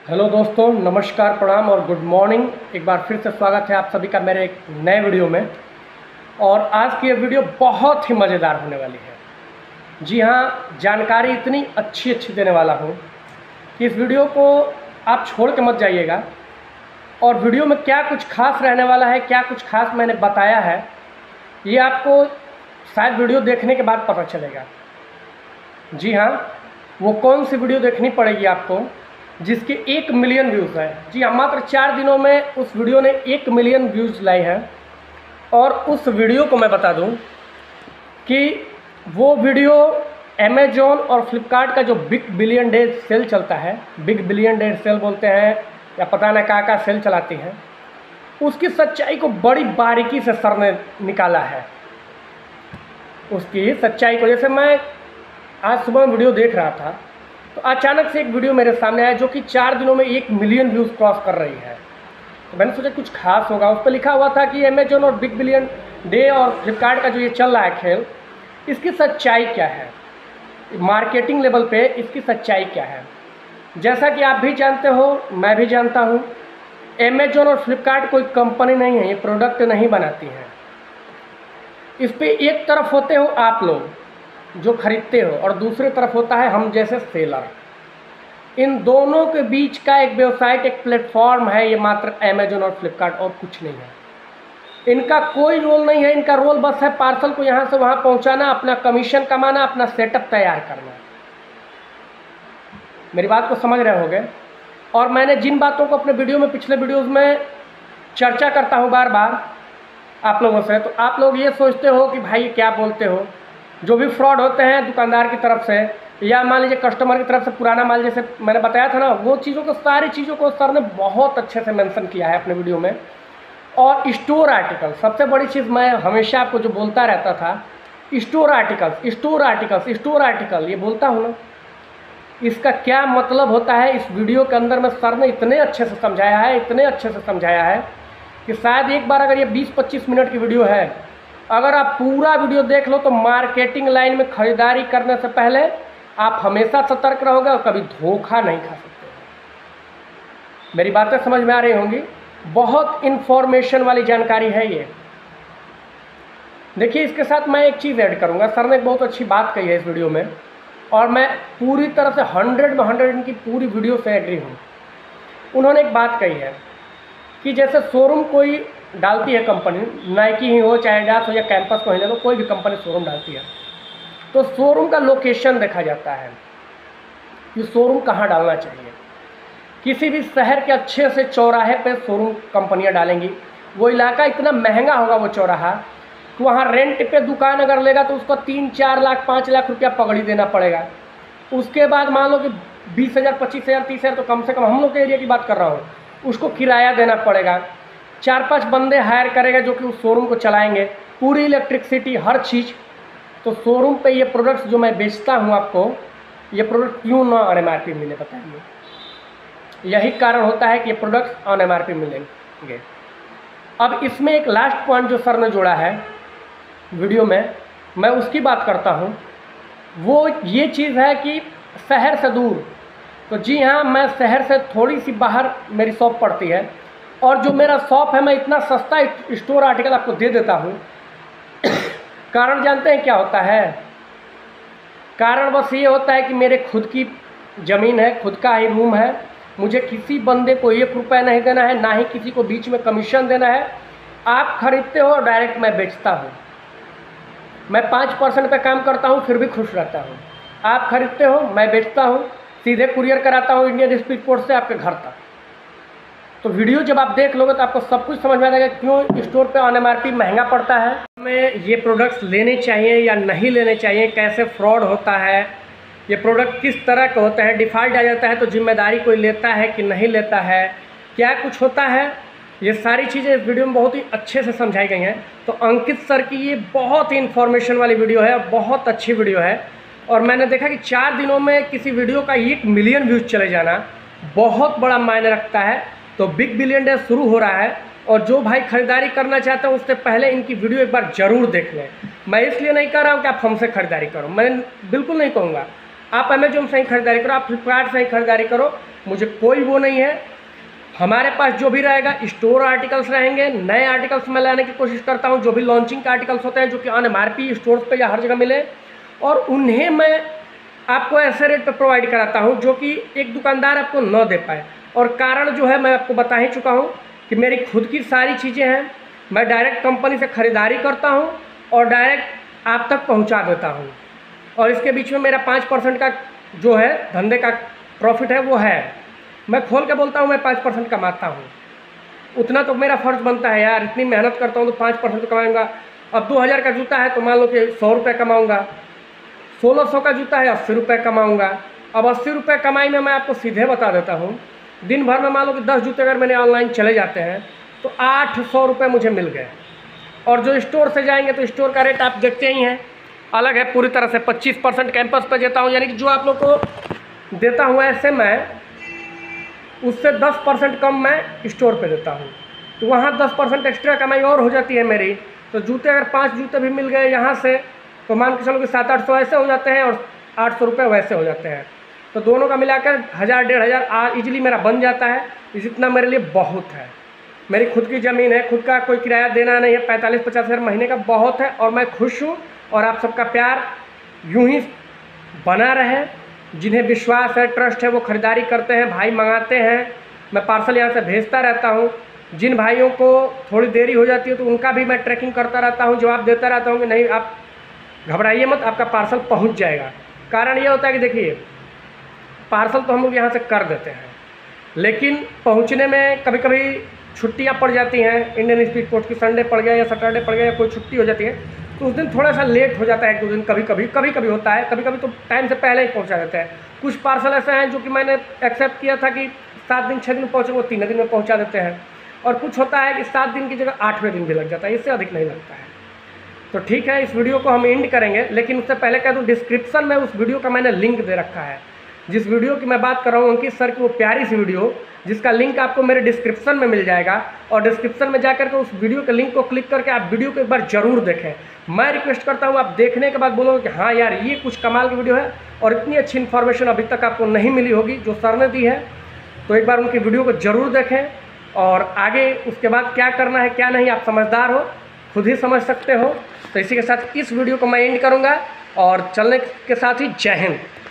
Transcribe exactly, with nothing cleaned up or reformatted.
Hello दोस्तों, नमस्कार, प्रणाम और गुड मॉर्निंग। एक बार फिर से स्वागत है आप सभी का मेरे एक नए वीडियो में। और आज की ये वीडियो बहुत ही मज़ेदार होने वाली है। जी हाँ, जानकारी इतनी अच्छी अच्छी देने वाला हूँ कि इस वीडियो को आप छोड़ के मत जाइएगा। और वीडियो में क्या कुछ खास रहने वाला है, क्या कुछ खास मैंने बताया है, ये आपको शायद वीडियो देखने के बाद पता चलेगा। जी हाँ, वो कौन सी वीडियो देखनी पड़ेगी आपको जिसके एक मिलियन व्यूज़ हैं। जी हाँ, मात्र चार दिनों में उस वीडियो ने एक मिलियन व्यूज़ लाए हैं। और उस वीडियो को मैं बता दूं कि वो वीडियो अमेज़ॉन और फ्लिपकार्ट का जो बिग बिलियन डे सेल चलता है, बिग बिलियन डे सेल बोलते हैं या पता ना क्या क्या सेल चलाती हैं, उसकी सच्चाई को बड़ी बारीकी से सर ने निकाला है। उसकी सच्चाई को, जैसे मैं आज सुबह वीडियो देख रहा था तो अचानक से एक वीडियो मेरे सामने आया जो कि चार दिनों में एक मिलियन व्यूज़ क्रॉस कर रही है। तो मैंने सोचा कुछ खास होगा। उस पर लिखा हुआ था कि अमेज़ॉन और बिग बिलियन डे और फ्लिपकार्ट का जो ये चल रहा है खेल, इसकी सच्चाई क्या है, मार्केटिंग लेवल पे इसकी सच्चाई क्या है। जैसा कि आप भी जानते हो, मैं भी जानता हूँ, अमेज़ॉन और फ्लिपकार्ट कोई कंपनी नहीं है, ये प्रोडक्ट नहीं बनाती हैं। इस पर एक तरफ होते हो आप लोग जो खरीदते हो और दूसरी तरफ होता है हम जैसे सेलर। इन दोनों के बीच का एक वेबसाइट, एक प्लेटफॉर्म है ये मात्र अमेज़ॉन और फ्लिपकार्ट, और कुछ नहीं है। इनका कोई रोल नहीं है। इनका रोल बस है पार्सल को यहाँ से वहाँ पहुँचाना, अपना कमीशन कमाना, अपना सेटअप तैयार करना। मेरी बात को समझ रहे होंगे। और मैंने जिन बातों को अपने वीडियो में, पिछले वीडियोज़ में चर्चा करता हूँ बार बार आप लोगों से, तो आप लोग ये सोचते हो कि भाई क्या बोलते हो। जो भी फ्रॉड होते हैं दुकानदार की तरफ से या मान लीजिए कस्टमर की तरफ से, पुराना माल जैसे मैंने बताया था ना, वो चीज़ों को, सारी चीज़ों को सर ने बहुत अच्छे से मेंशन किया है अपने वीडियो में। और स्टोर आर्टिकल, सबसे बड़ी चीज़ मैं हमेशा आपको जो बोलता रहता था, store articles, store articles, store article, ये बोलता हूँ ना, इसका क्या मतलब होता है इस वीडियो के अंदर में सर ने इतने अच्छे से समझाया है, इतने अच्छे से समझाया है कि शायद एक बार अगर ये बीस पच्चीस मिनट की वीडियो है, अगर आप पूरा वीडियो देख लो तो मार्केटिंग लाइन में खरीदारी करने से पहले आप हमेशा सतर्क रहोगे और कभी धोखा नहीं खा सकते। मेरी बातें समझ में आ रही होंगी। बहुत इन्फॉर्मेशन वाली जानकारी है ये। देखिए, इसके साथ मैं एक चीज़ ऐड करूंगा। सर ने एक बहुत अच्छी बात कही है इस वीडियो में और मैं पूरी तरह से हंड्रेड में हंड्रेड इनकी पूरी वीडियो से एग्री हूँ। उन्होंने एक बात कही है कि जैसे शोरूम कोई डालती है कंपनी, नाइकी ही हो, चाहे एडिडास हो या कैंपस को ही ले लो, कोई भी कंपनी शोरूम डालती है तो शोरूम का लोकेशन देखा जाता है कि शोरूम कहाँ डालना चाहिए। किसी भी शहर के अच्छे से चौराहे पे शोरूम कंपनियां डालेंगी। वो इलाका इतना महंगा होगा, वो चौराहा, कि वहाँ रेंट पे दुकान अगर लेगा तो उसको तीन चार लाख पाँच लाख रुपया पगड़ी देना पड़ेगा। उसके बाद मान लो कि बीस हज़ार पच्चीस हज़ार तीस हज़ार तो कम से कम, हम लोग के एरिया की बात कर रहा हूँ, उसको किराया देना पड़ेगा। चार पांच बंदे हायर करेगा जो कि उस शोरूम को चलाएंगे, पूरी इलेक्ट्रिसिटी, हर चीज़। तो शोरूम पे ये प्रोडक्ट्स जो मैं बेचता हूँ आपको, ये प्रोडक्ट क्यों ना ऑन एम आर पी मिले, बताइए। यही कारण होता है कि ये products on M R P मिलेंगे। अब इसमें एक लास्ट पॉइंट जो सर ने जोड़ा है वीडियो में, मैं उसकी बात करता हूँ। वो ये चीज़ है कि शहर से दूर, तो जी हाँ, मैं शहर से थोड़ी सी बाहर मेरी शॉप पड़ती है और जो मेरा शॉप है, मैं इतना सस्ता स्टोर आर्टिकल आपको दे देता हूँ। कारण जानते हैं क्या होता है? कारण बस ये होता है कि मेरे खुद की ज़मीन है, खुद का ही रूम है, मुझे किसी बंदे को एक रुपया नहीं देना है, ना ही किसी को बीच में कमीशन देना है। आप खरीदते हो, डायरेक्ट मैं बेचता हूँ। मैं पाँच परसेंट पे काम करता हूँ, फिर भी खुश रहता हूँ। आप खरीदते हो, मैं बेचता हूँ, सीधे कुरियर कराता हूँ इंडियन स्पीड पोस्ट से आपके घर तक। तो वीडियो जब आप देख लोगे तो आपको सब कुछ समझ में आ जाएगा क्यों स्टोर पे ऑन एम आर पी महंगा पड़ता है, हमें ये प्रोडक्ट्स लेने चाहिए या नहीं लेने चाहिए, कैसे फ्रॉड होता है, ये प्रोडक्ट किस तरह के होते हैं, डिफ़ॉल्ट आ जाता है तो जिम्मेदारी कोई लेता है कि नहीं लेता है, क्या कुछ होता है, ये सारी चीज़ें इस वीडियो में बहुत ही अच्छे से समझाई गई हैं। तो अंकित सर की ये बहुत ही इन्फॉर्मेशन वाली वीडियो है, बहुत अच्छी वीडियो है। और मैंने देखा कि चार दिनों में किसी वीडियो का एक मिलियन व्यूज़ चले जाना बहुत बड़ा मायने रखता है। तो बिग बिलियन डे शुरू हो रहा है और जो भाई खरीदारी करना चाहते हैं उससे पहले इनकी वीडियो एक बार ज़रूर देख लें। मैं इसलिए नहीं कह रहा हूँ कि आप हमसे खरीदारी करो, मैं बिल्कुल नहीं कहूँगा। आप अमेजोन से ही खरीदारी करो, आप फ्लिपकार्ट से ही खरीदारी करो, मुझे कोई वो नहीं है। हमारे पास जो भी रहेगा स्टोर आर्टिकल्स रहेंगे, नए आर्टिकल्स मैं लाने की कोशिश करता हूँ, जो भी लॉन्चिंग के आर्टिकल्स होते हैं जो कि on M R P stores पे या हर जगह मिले, और उन्हें मैं आपको ऐसे रेट पे प्रोवाइड कराता हूँ जो कि एक दुकानदार आपको न दे पाए। और कारण जो है मैं आपको बता ही चुका हूँ कि मेरी खुद की सारी चीज़ें हैं, मैं डायरेक्ट कंपनी से ख़रीदारी करता हूँ और डायरेक्ट आप तक पहुँचा देता हूँ, और इसके बीच में मेरा पाँच परसेंट का जो है धंधे का प्रॉफिट है वो है। मैं खोल के बोलता हूँ मैं पाँच परसेंट कमाता हूँ, उतना तो मेरा फ़र्ज़ बनता है यार। इतनी मेहनत करता हूँ तो पाँच परसेंट तो कमाऊँगा। अब दो हज़ार का जूता है तो मान लो कि सौ रुपये कमाऊँगा, सोलह सौ का जूता है अस्सी रुपये कमाऊँगा। अब अस्सी रुपये कमाई में मैं आपको सीधे बता देता हूँ, दिन भर में मान लो कि दस जूते अगर मैंने ऑनलाइन चले जाते हैं तो आठ सौ रुपये मुझे मिल गए। और जो स्टोर से जाएंगे तो स्टोर का रेट आप देखते ही हैं, अलग है पूरी तरह से। पच्चीस परसेंट कैंपस पे देता हूँ, यानी कि जो आप लोग को देता हूँ ऐसे मैं उससे दस परसेंट कम मैं स्टोर पे देता हूँ, तो वहाँ दस परसेंट एक्स्ट्रा कमाई और हो जाती है मेरी। तो जूते अगर पाँच जूते भी मिल गए यहाँ से तो मान के चलो कि सात आठ सौ ऐसे हो जाते हैं और आठ सौ रुपये वैसे हो जाते हैं, तो दोनों का मिलाकर हज़ार डेढ़ हज़ार ईजिली मेरा बन जाता है। इतना मेरे लिए बहुत है। मेरी खुद की ज़मीन है, खुद का कोई किराया देना नहीं है, पैंतालीस पचास हज़ार महीने का बहुत है, और मैं खुश हूँ। और आप सबका प्यार यूं ही बना रहे। जिन्हें विश्वास है, ट्रस्ट है, वो ख़रीदारी करते हैं, भाई मंगाते हैं, मैं पार्सल यहाँ से भेजता रहता हूँ। जिन भाइयों को थोड़ी देरी हो जाती है तो उनका भी मैं ट्रैकिंग करता रहता हूँ, जवाब देता रहता हूँ कि नहीं आप घबराइए मत, आपका पार्सल पहुँच जाएगा। कारण ये होता है कि देखिए पार्सल तो हम लोग यहाँ से कर देते हैं, लेकिन पहुँचने में कभी कभी छुट्टियाँ पड़ जाती हैं, इंडियन स्पीड पोस्ट की संडे पड़ गया या सैटरडे पड़ गया या कोई छुट्टी हो जाती है, तो उस दिन थोड़ा सा लेट हो जाता है, एक दो दिन कभी कभी कभी कभी होता है, कभी कभी तो टाइम से पहले ही पहुंचा देते हैं। कुछ पार्सल ऐसे हैं जो कि मैंने एक्सेप्ट किया था कि सात दिन छः दिन पहुँचे, वो तीन दिन में पहुंचा देते हैं, और कुछ होता है कि सात दिन की जगह आठवें दिन भी लग जाता है, इससे अधिक नहीं लगता है। तो ठीक है, इस वीडियो को हम एंड करेंगे, लेकिन उससे पहले कह दूँ डिस्क्रिप्शन में उस वीडियो का मैंने लिंक दे रखा है। जिस वीडियो की मैं बात कर रहा हूँ अंकित सर की, वो प्यारी सी वीडियो जिसका लिंक आपको मेरे डिस्क्रिप्शन में मिल जाएगा, और डिस्क्रिप्शन में जाकर के उस वीडियो के लिंक को क्लिक करके आप वीडियो को एक बार ज़रूर देखें। मैं रिक्वेस्ट करता हूँ आप देखने के बाद बोलोगे कि हाँ यार ये कुछ कमाल की वीडियो है, और इतनी अच्छी इन्फॉर्मेशन अभी तक आपको नहीं मिली होगी जो सर ने दी है। तो एक बार उनकी वीडियो को ज़रूर देखें, और आगे उसके बाद क्या करना है क्या नहीं आप समझदार हो, खुद ही समझ सकते हो। तो इसी के साथ इस वीडियो को मैं एंड करूँगा, और चलने के साथ ही जय हिंद।